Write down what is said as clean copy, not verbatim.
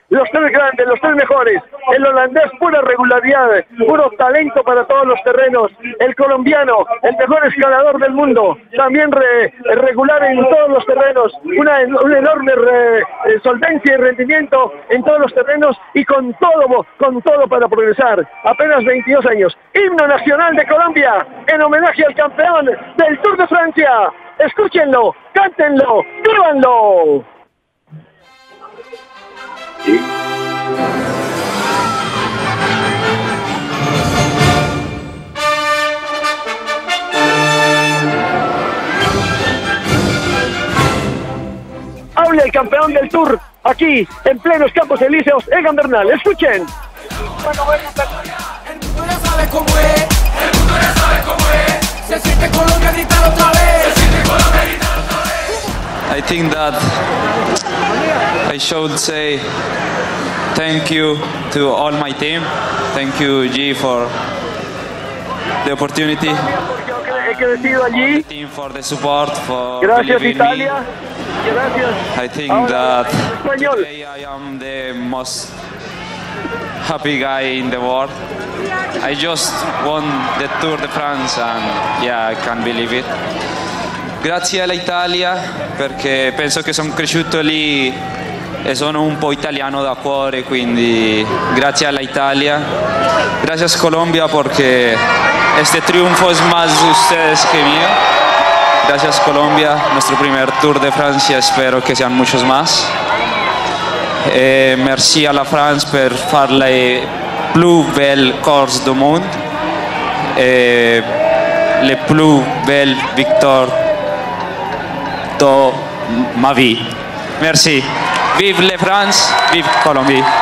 los tres grandes, los tres mejores. El holandés, pura regularidad, puro talento para todos los terrenos. El colombiano, el mejor escalador del mundo, también regular en todos los terrenos, una enorme solvencia y rendimiento en todos los terrenos y con todo para progresar. Apenas 22 años. Himno nacional de Colombia en homenaje al campeón del Tour de Francia. Escúchenlo, cántenlo, vívanlo. Habla el campeón del Tour, aquí, en plenos Campos Elíseos, Egan Bernal. Escuchen. El mundo ya sabe cómo es, el mundo ya sabe cómo es. Se siente Colombia, gritar otra vez. Se siente Colombia, gritar otra vez. I think that I should say thank you to all my team. Thank you, G, for the opportunity. He crecido allí. Team for the support, for Gracias, believing Italia. me. Gracias. I think Ahora, that español. today I am the most happy guy in the world. I just won the Tour de France and yeah, I can't believe it. Grazie all'Italia perché penso che sono cresciuto lì e sono un po' italiano da cuore, quindi grazie all'Italia. Gracias Colombia porque este triunfo es más de ustedes que mío. Gracias Colombia, nuestro primer Tour de Francia, espero que sean muchos más. Merci à la France per faire les plus belles courses du monde. Les plus belles victoires de ma vie. Merci. Vive la France, vive Colombie.